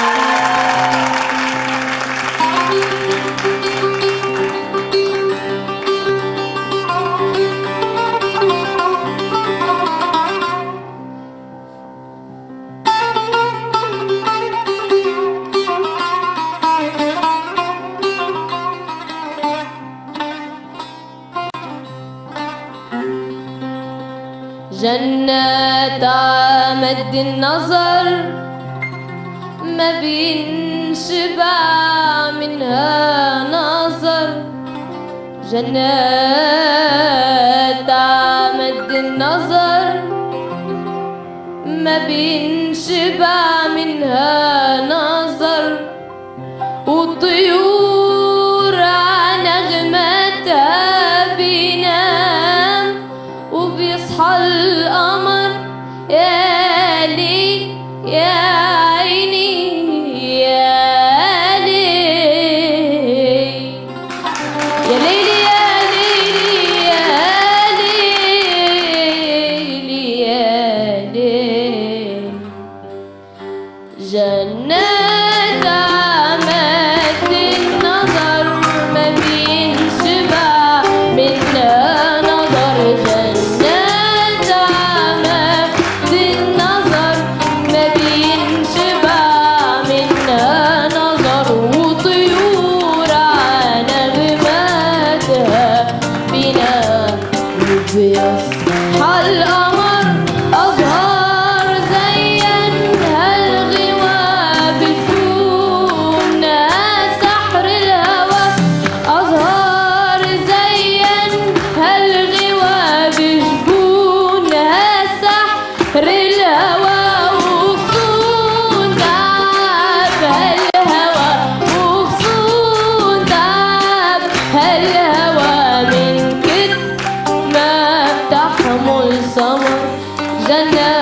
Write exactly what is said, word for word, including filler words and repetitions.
جنات عمد النظر ما بينشبع منها نظر، جنات عمد النظر ما بينشبع منها نظر، والطيور نغمتها بينام وبيصحى القمر يا ليل يا عيني يا ليل يا ليل يا ليل يا ليل جنات عمد النظر ما بينشبع منها نظر، جنات عمد النظر ما بينشبع منها نظر، وطيور نغماتها بينام وبيصحى القمر أزهار زينها الغواب بجفونها سحر الهوى، أزهار زينها الغواب بجفونها سحر الهوى، وغصون تعبها الهوى وغصون تعبها الهوى من كتر ما بتحمل سمر جنات